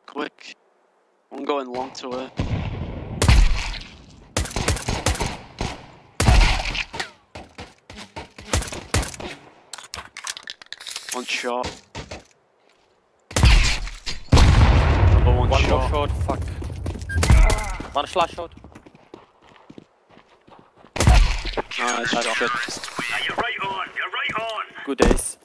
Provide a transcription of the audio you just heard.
quick. I'm going long to it. One shot. Another one One shot. more short, fuck. One slash shot. Nice shot. You're right on, you're right on. Good ace.